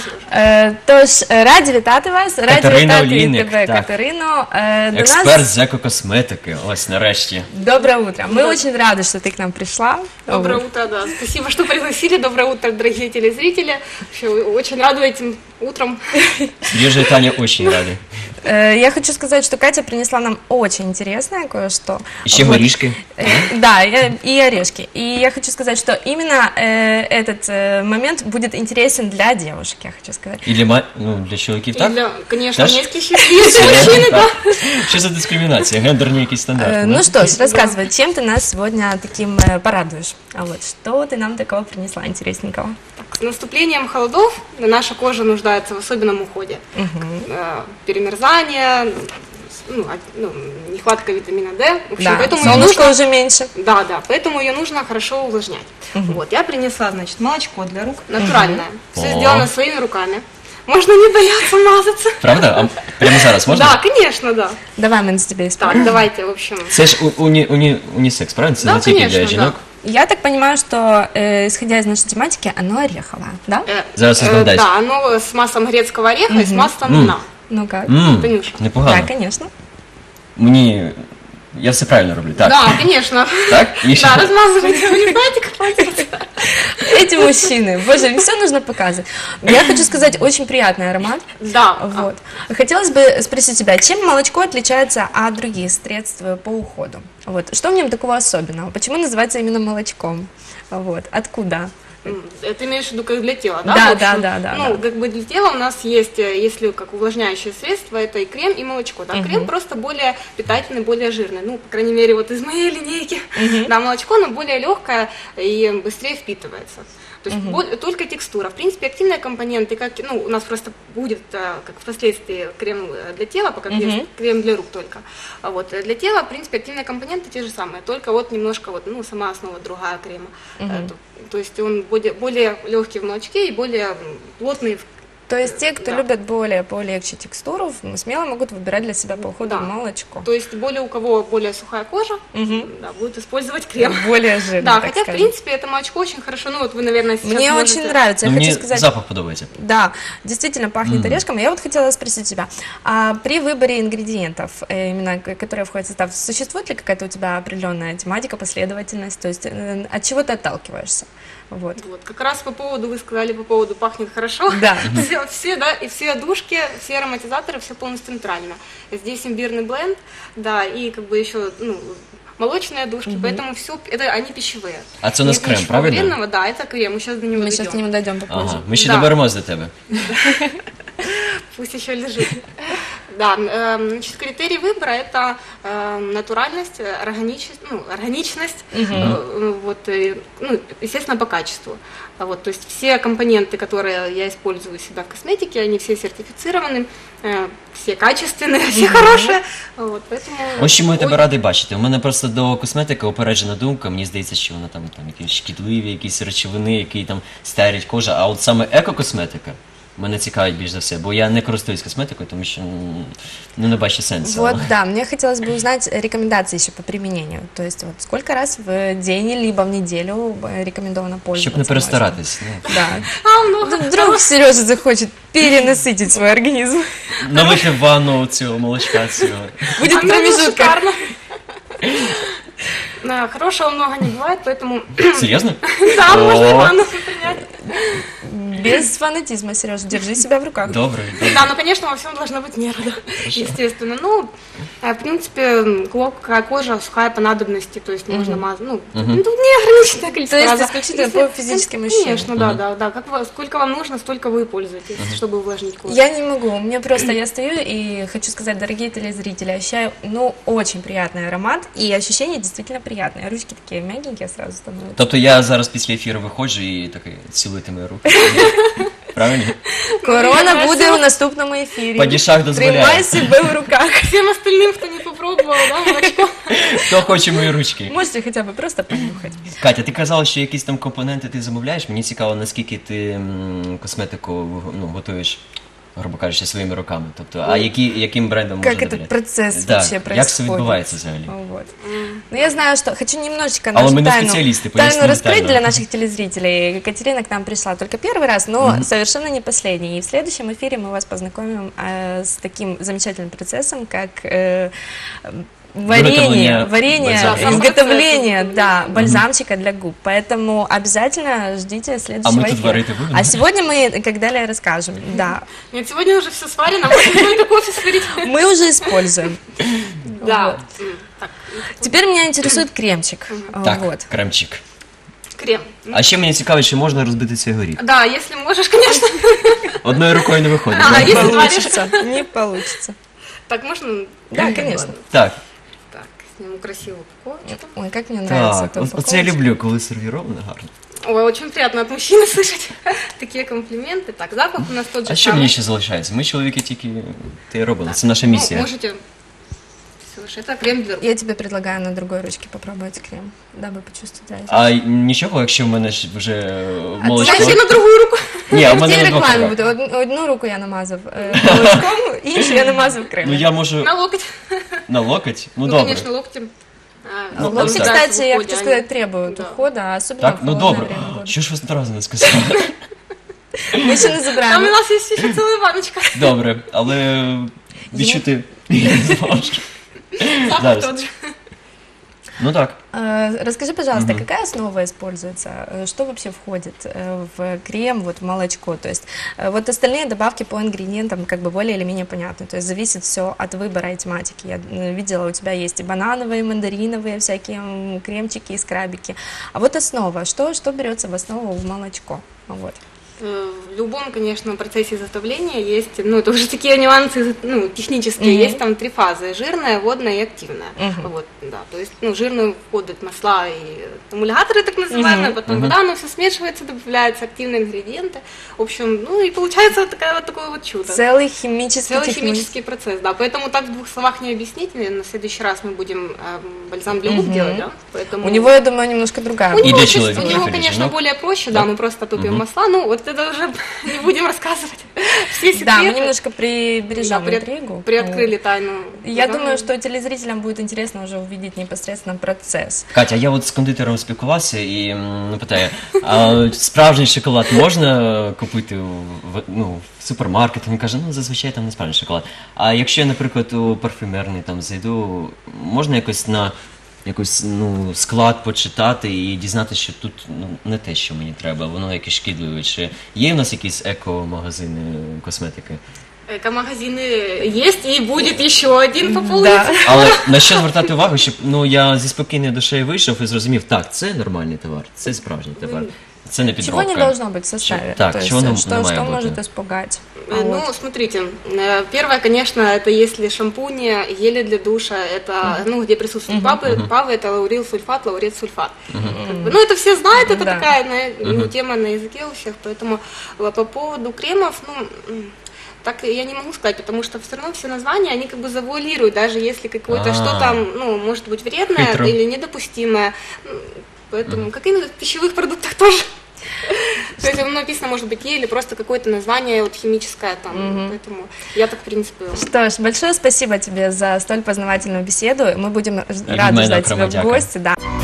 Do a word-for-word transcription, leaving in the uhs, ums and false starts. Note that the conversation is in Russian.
Е, Тож, раді вітати вас, раді Катерина вітати Олійник, тебе, так. Катерино. Е, До Експерт нас з екокосметики, ось нарешті. доброе утро. Мы очень рады, что ты к нам пришла. Доброе Вот. утро, да. Спасибо, что пригласили. Доброе утро, дорогие телезрители. Вообще, очень рада этим утром. Сережа и Таня очень рады. Э, Я хочу сказать, что Катя принесла нам очень интересное кое-что. Еще Вот. горишки. Э, Да, и и орешки. И я хочу сказать, что именно э, этот э, момент будет интересен для девушек, я хочу сказать. І для, ма- ну, для чоловіків, И так? для, конечно, Теж? несколько счастливых мужчин, да. Так. Що за дискримінація? Гендерні якісь стандарти? Э, да? Ну что ж, рассказывай, чем ты нас сегодня таким э, порадуешь? А вот что ты нам такого принесла интересненького? С наступлением холодов наша кожа нуждается в особенном уходе. Э, Перемерзание, ну, а- ну, нехватка витамина D. В общем, Да, поэтому ее солнышко нужно... уже меньше. Да, да, поэтому ее нужно хорошо увлажнять. Вот, я принесла, значит, молочко для рук, натуральное. Все О. сделано своими руками. Можно не бояться мазаться. Правда? А прямо зараз можна? Да, конечно, да. Давай мы с тебя исправим. Так, давайте, в общем. Це ж у- уні, уні, унісекс, правильно? Це Да, не тільки для конечно, жінок. Я так понимаю, что, э, исходя из нашей тематики, оно ореховое, да? Э, Зараз э, розповідай. Да, оно с маслом грецкого ореха и с маслом М. льна. Ну как? Ммм, Танюша. непогано. Да, конечно. Мені... Я все правильно роблю, так? Да, конечно. Так? І ще? Да, размазывайте, вы не знаете, как пользоваться. Эти мужчины, боже, им все нужно показывать. Я хочу сказать, очень приятный аромат. Да, Вот. Хотелось бы спросить тебя, чем молочко отличается от других средств по уходу? Вот. Что в нем такого особенного? Почему называется именно молочком? Вот. Откуда? М, это имеешь в виду как для тела, да? Да, в общем? да, да, да, Ну, да. как бы для тела у нас есть, э, если как увлажняющее средство, это и крем, и молочко. Да? Крем просто более питательный, более жирный. Ну, по крайней мере, вот из моей линейки. Да, молочко, оно более легкое и быстрее впитывается. То есть боль- только текстура. В принципе, активные компоненты, как, ну, у нас просто будет, э, как впоследствии, крем э, для тела, пока есть крем для рук только. А вот э, для тела, в принципе, активные компоненты те же самые, только вот немножко, вот, ну, сама основа другая крема. Э, то, то есть он более, более легкий в молочке и более м, плотный в. То есть те, кто Да. любят более полегче текстуру, м, смело могут выбирать для себя по уходу Да. молочко. То есть более у кого более сухая кожа, да, будет использовать крем. Более жирно, Да, так хотя, в скажем. принципе, это молочко очень хорошо. Ну, вот вы, наверное, сейчас Мне можете- очень нравится. Ну, Я мені хочу сказать, запах подобається. да, действительно пахнет орешком. Я вот хотела спросить тебя, а при выборе ингредиентов, э, именно к- которые входят в состав, существует ли какая-то у тебя определенная тематика, последовательность? То есть э, от чего ты отталкиваешься? Вот. Вот, как раз по поводу, вы сказали по поводу пахнет хорошо. Да. Все, все, да, и все одушки, все ароматизаторы, все полностью нейтрально. Здесь имбирный бленд, да, и как бы еще, ну, молочные одушки, поэтому все, это они пищевые. А це у нас Нет крем, ничего правильно? вредного, да, это крем, мы сейчас до него Мы сейчас к дойдем. нему дойдем попозже. Ага, ми ще Да. доберемось до тебе. Пусть еще лежит. Да, э, значит, критерий выбора – это э, натуральность, э, органичность, ну, органичность, э, вот, э, ну, естественно, по качеству. А вот, то есть все компоненты, которые я использую себя в косметике, они все сертифицированы, э, все качественные, все хорошие. Вот, поэтому Ось чому я тебе радий бачити. У мене просто до косметики опереджена думка, мені здається, що вона там, там якісь шкідливі, якісь речовини, які там старять кожу. А от саме екокосметика мене цікавить більш за все, бо я не користуюсь косметикою, тому що м, ну, не бачу сенсу. Вот, да, мне хотелось бы узнать рекомендации еще по применению. То есть вот сколько раз в день либо в неделю э, рекомендовано пользоваться? Щоб не перестаратись. Ну. можно? Да. А, много. Ну, вдруг Сережа захочет перенасытить свой организм. Налити в ванну цього молочка цього. Будет Оно промежутка. шикарно. Да, хорошего много не бывает, поэтому Серйозно? да, можно и О. ванну принять. Без фанатизма, Сережа, держи себя в руках. Добре. добре. Да, ну, конечно, во всем должна быть мера, да, естественно. Ну, а, в принципе, глубокая кожа, сухая по надобности, то есть не нужно мазать, ну, ну, неограниченное количество То есть раза. исключительно Если- по физическим ощущениям. Конечно, да, да, да. Как вы- сколько вам нужно, столько вы и пользуетесь, чтобы увлажнить кожу. Я не могу, мне просто, я стою и хочу сказать, дорогие телезрители, ощущаю, ну, очень приятный аромат, и ощущения действительно приятные. Ручки такие мягенькие сразу становятся. Тобто я зараз після ефіру виходжу і такий цілуйте мої руки. Правильно? Корона буде у наступному ефірі. Падішах дозволяє. Тримай себе в руках. Всем остальным, кто не попробовал, да, молочко. Хто хоче мої ручки? Можете хоча б просто понюхати. Катя, ти казала, що якісь там компоненти ти замовляєш. Мені цікаво, наскільки ти м, косметику ну, готуєш грубо кажучи, своїми руками. Тобто, а які, яким брендом можна Как этот довіряти? процесс Да, вообще як происходит? це відбувається взагалі? Вот. Ну, я знаю, что хочу немножечко Але нашу ми не тайну, спеціалісти, тайну поясніть раскрыть тайну. для наших телезрителей. Екатерина к нам пришла только первый раз, но совершенно не последний. И в следующем эфире мы вас познакомим э, с таким замечательным процессом, как э, варенье, Виготовлення варенье, бальзамчика. изготовление, да, бальзамчика для губ. Поэтому обязательно ждите следующего А мы тут эфира. варить будем? А сегодня мы, как далее, расскажем. Да, Нет, сегодня уже все сварено, можно какой-то кофе сварить. мы уже используем. Да. Вот. М, Так, Теперь меня интересует кремчик. Так, Вот. кремчик. крем. А ще мені цікаво, чи можна розбити цей горіх? Да, если можешь, конечно. Одною рукою не виходить. А, да? если Не сваришь. получится, не получится. Так, можно? Да, конечно. Так, Так, сниму красивую упаковочку. Ой, как мне нравится так, эта о- оце я упаковочка. люблю, коли сервіровано гарно. Ой, очень приятно от мужчины слышать такие комплименты. Так, запах у нас тот же А що самый. мені ще залишається? Ми, чоловіки, тільки те й робили. Це наша Ну, місія. можете... Слушай, это крем для рук. Я тебе предлагаю на другой ручке попробовать крем, дабы почувствовать разницу. А нічого, якщо в мене ж вже е, молочко... Давайте на другую руку. Ні, а в В мене цій на двох рекламі руках. буде. Одну, одну руку я намазав е, молочком, іншу я намазав Ну кремом. я можу На локоть. на локоть? Ну Ну, добре. конечно, локтем. А, Ну, Локти, так. кстати, я в хочу уходе, сказать, они- требуют Да. ухода, особенно Так, в ну холодное добре. время года. Що ж ви одразу не сказали? Мы еще не Там у забираем. нас есть еще целая баночка. Добре, але відчути я не зможу. Запах Зараз. тот же. Ну так. Э, Расскажи, пожалуйста, какая основа используется? Э, Что вообще входит э, в крем, вот в молочко? То есть э, вот остальные добавки по ингредиентам как бы более или менее понятны. То есть зависит все от выбора и тематики. Я э, видела, у тебя есть и банановые, и мандариновые всякие м, кремчики и скрабики. А вот основа, что, что берется в основу в молочко? Вот. Э, В любом, конечно, процессе изготовления есть, ну, это уже такие нюансы, ну, технические, Мгм. есть там три фазы: жирная, водная и активная. Мгм. Вот, да, то есть, ну, жирную входят масла и эмульгаторы, так называемые, Мгм. потом Мгм. вода, оно все смешивается, добавляются активные ингредиенты. В общем, ну, и получается вот такая вот такое вот чудо. Целый химический Целый технологий- химический процесс, да, поэтому так в двух словах не объяснить. Наверное, на следующий раз мы будем эм, бальзам для губ Мгм. делать, да, поэтому... У него, я думаю, немножко другая. У И него, для чуть- человека, у для него, женщин, конечно, ну, более проще, да. да, мы просто топим Мгм. масла, ну, вот это уже не будем рассказывать все секреты. Да, мы немножко Да, прибережем приот- интригу. приоткрыли тайну. Я Да. думаю, что телезрителям будет интересно уже увидеть непосредственно процесс. Катя, я от з кондитером спілкувався і м, ну, питаю, а справжній шоколад можна купити в, ну, в супермаркеті? Він каже, ну зазвичай там не справжній шоколад. А якщо я, наприклад, у парфюмерний там зайду, можна якось на якийсь ну, склад почитати і дізнатися, що тут ну, не те, що мені треба, воно якесь шкідливе. Чи є в нас якісь еко-магазини косметики? Эко-магазины есть и будет еще один по полу. Да. Але на що звертати увагу, щоб ну я зі спокійною душею вийшов і зрозумів, так, це нормальний товар, це справжній товар, це не Чего підробка. не должно быть в составе? Так, То есть, чего нам- что, нам что має может бути? испугать? А Э, вот. Ну, смотрите, э, первое, конечно, это если шампуни, гели для душа, это, ну, где присутствуют павы, павы, это лаурил сульфат, лаурет сульфат. Как бы, ну, это все знают, это Да. такая на- ну, тема на языке у всех, поэтому э, по поводу кремов, ну, м, так я не могу сказать, потому что все равно все названия, они как бы завуалируют, даже если какое-то А. что там, ну, может быть вредное Хитро. или недопустимое. М, Поэтому, как и в пищевых продуктах тоже. То есть оно написано, может быть, е или просто какое-то название вот химическое там, поэтому я так, в принципе... Что ж, большое спасибо тебе за столь познавательную беседу. Мы будем ж- И рады Людмила ждать тебя в Крамадяка. гости. Да.